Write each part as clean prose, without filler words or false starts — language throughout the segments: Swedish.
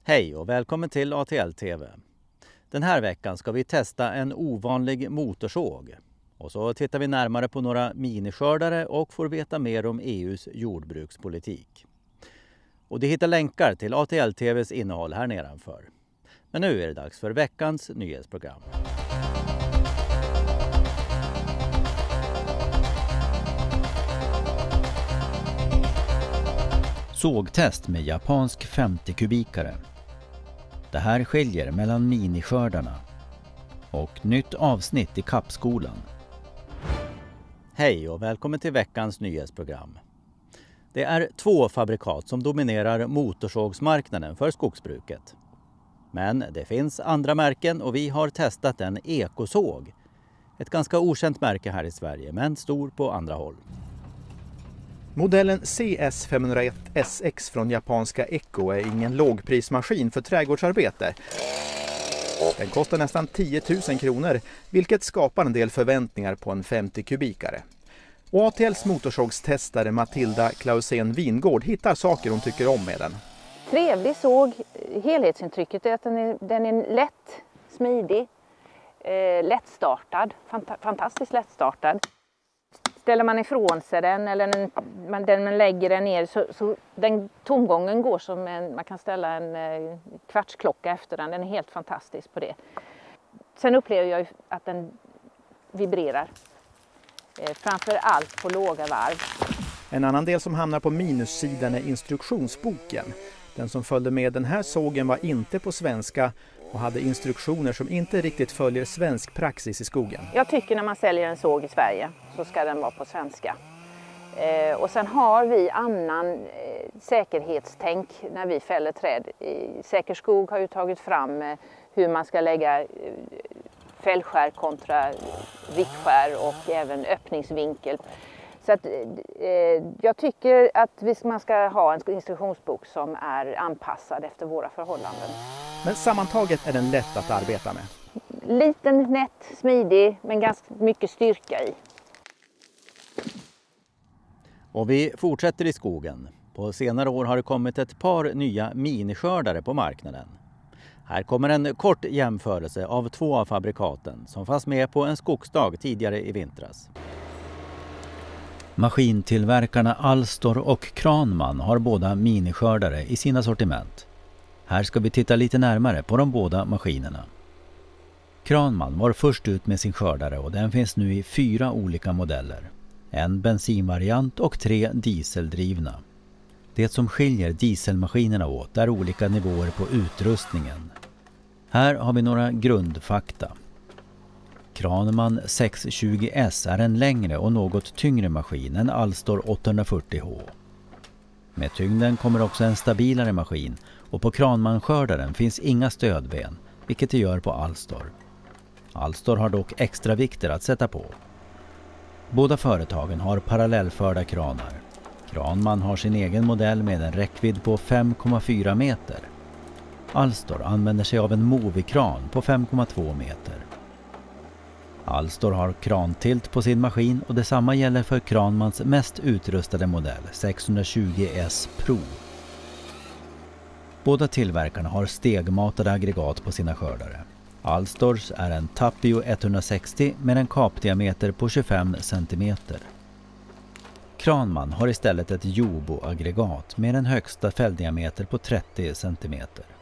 Hej och välkommen till ATL TV. Den här veckan ska vi testa en ovanlig motorsåg. Och så tittar vi närmare på några miniskördare och får veta mer om EUs jordbrukspolitik. Och du hittar länkar till ATL TVs innehåll här nedanför. Men nu är det dags för veckans nyhetsprogram. Sågtest med japansk 50-kubikare. Det här skiljer mellan miniskördarna. Och nytt avsnitt i kappskolan. Hej och välkommen till veckans nyhetsprogram. Det är 2 fabrikat som dominerar motorsågsmarknaden för skogsbruket. Men det finns andra märken och vi har testat en ekosåg. Ett ganska okänt märke här i Sverige men stor på andra håll. Modellen CS501 SX från japanska Eco är ingen lågprismaskin för trädgårdsarbete. Den kostar nästan 10 000 kronor, vilket skapar en del förväntningar på en 50-kubikare. Och ATLs motorsågstestare Matilda Klausén Wingård hittar saker hon tycker om med den. Trevlig såg. Helhetsintrycket är att den är lätt, smidig, lättstartad, fantastiskt lättstartad. Ställer man ifrån sig den eller man lägger den ner så den tomgången går som man kan ställa en kvartsklocka efter den. Den är helt fantastisk på det. Sen upplever jag att den vibrerar. Framför allt på låga varv. En annan del som hamnar på minussidan är instruktionsboken. Den som följde med den här sågen var inte på svenska och hade instruktioner som inte riktigt följer svensk praxis i skogen. Jag tycker när man säljer en såg i Sverige så ska den vara på svenska. Och sen har vi annan säkerhetstänk när vi fäller träd. Säker skog har ju tagit fram hur man ska lägga fällskär kontra viktskär och även öppningsvinkel. Så att, jag tycker att man ska ha en instruktionsbok som är anpassad efter våra förhållanden. Men sammantaget är den lätt att arbeta med. Liten, nätt, smidig men ganska mycket styrka i. Och vi fortsätter i skogen. På senare år har det kommit ett par nya miniskördare på marknaden. Här kommer en kort jämförelse av 2 av fabrikaten som fanns med på en skogsdag tidigare i vintras. Maskintillverkarna Alstor och Kranman har båda miniskördare i sina sortiment. Här ska vi titta lite närmare på de båda maskinerna. Kranman var först ut med sin skördare och den finns nu i 4 olika modeller. En bensinvariant och 3 dieseldrivna. Det som skiljer dieselmaskinerna åt är olika nivåer på utrustningen. Här har vi några grundfakta. Kranman 620S är en längre och något tyngre maskin än Alstor 840H. Med tyngden kommer också en stabilare maskin och på Kranman-skördaren finns inga stödben, vilket det gör på Alstor. Alstor har dock extra vikter att sätta på. Båda företagen har parallellförda kranar. Kranman har sin egen modell med en räckvidd på 5,4 meter. Alstor använder sig av en Movi-kran på 5,2 meter. Alstor har krantilt på sin maskin och detsamma gäller för Kranmans mest utrustade modell 620S Pro. Båda tillverkarna har stegmatade aggregat på sina skördare. Alstors är en Tapio 160 med en kapdiameter på 25 cm. Kranman har istället ett Jobo-aggregat med en högsta fälldiameter på 30 cm.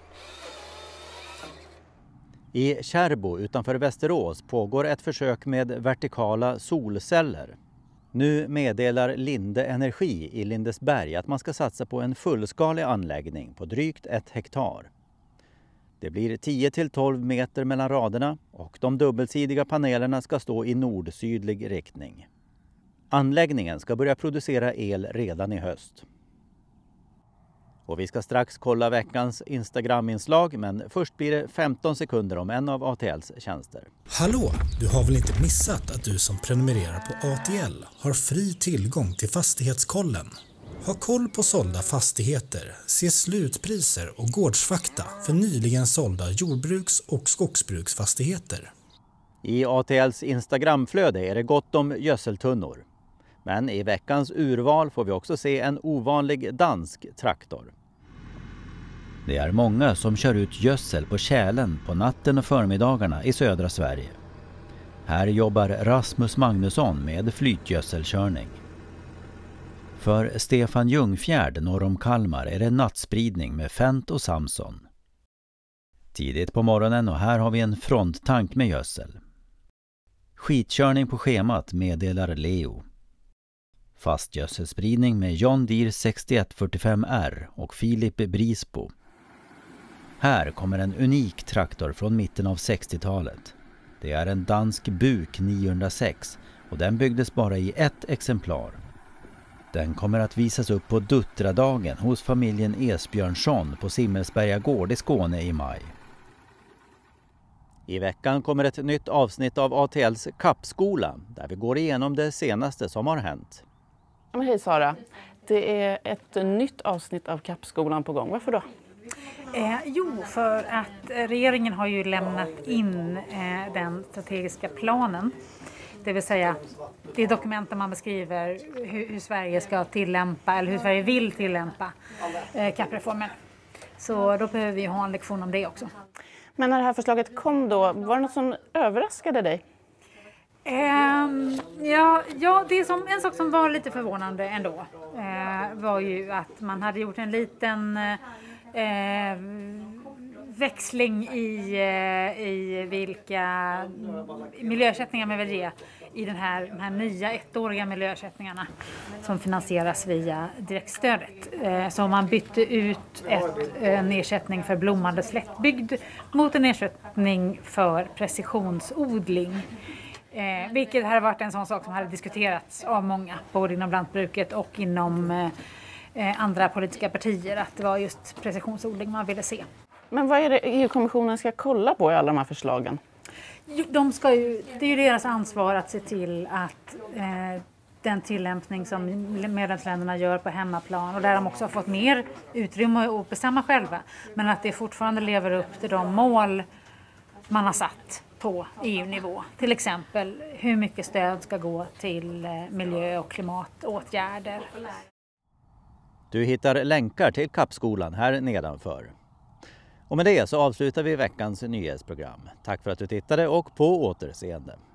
I Kärrbo utanför Västerås pågår ett försök med vertikala solceller. Nu meddelar Linde Energi i Lindesberg att man ska satsa på en fullskalig anläggning på drygt 1 hektar. Det blir 10-12 meter mellan raderna och de dubbelsidiga panelerna ska stå i nord-sydlig riktning. Anläggningen ska börja producera el redan i höst. Och vi ska strax kolla veckans Instagram-inslag, men först blir det 15 sekunder om en av ATLs tjänster. Hallå, du har väl inte missat att du som prenumererar på ATL har fri tillgång till Fastighetskollen? Ha koll på sålda fastigheter, se slutpriser och gårdsfakta för nyligen sålda jordbruks- och skogsbruksfastigheter. I ATLs Instagramflöde är det gott om gödseltunnor. Men i veckans urval får vi också se en ovanlig dansk traktor. Det är många som kör ut gödsel på tjälen på natten och förmiddagarna i södra Sverige. Här jobbar Rasmus Magnusson med flytgödselkörning. För Stefan Ljungfjärd norr om Kalmar är det nattspridning med Fent och Samson. Tidigt på morgonen och här har vi en fronttank med gödsel. Skitkörning på schemat meddelar Leo. Fastgödselspridning med John Deere 6145R och Filip Brisbo. Här kommer en unik traktor från mitten av 60-talet. Det är en dansk Buk 906 och den byggdes bara i ett exemplar. Den kommer att visas upp på Duttradagen hos familjen Esbjörnsson på Simmelsberga gård i Skåne i maj. I veckan kommer ett nytt avsnitt av ATLs kappskola där vi går igenom det senaste som har hänt. Hej Sara, det är ett nytt avsnitt av kappskolan på gång. Varför då? För att regeringen har ju lämnat in den strategiska planen. Det vill säga det dokument där man beskriver hur Sverige ska tillämpa eller hur Sverige vill tillämpa kappreformen. Så då behöver vi ha en lektion om det också. Men när det här förslaget kom då, var det något som överraskade dig? Det är en sak som var lite förvånande ändå var ju att man hade gjort en liten växling i vilka miljöersättningar man vill ge i de här nya ettåriga miljöersättningarna som finansieras via direktstödet. Så man bytte ut en ersättning för blommande slättbygd mot en ersättning för precisionsodling. Vilket hade varit en sån sak som hade diskuterats av många, både inom lantbruket och inom andra politiska partier, att det var just precisionsodling man ville se. Men vad är det EU-kommissionen ska kolla på i alla de här förslagen? Det är ju deras ansvar att se till att den tillämpning som medlemsländerna gör på hemmaplan och där de också har fått mer utrymme att bestämma själva, men att det fortfarande lever upp till de mål man har satt på EU-nivå. Till exempel hur mycket stöd ska gå till miljö- och klimatåtgärder. Du hittar länkar till kappskolan här nedanför. Och med det så avslutar vi veckans nyhetsprogram. Tack för att du tittade och på återseende.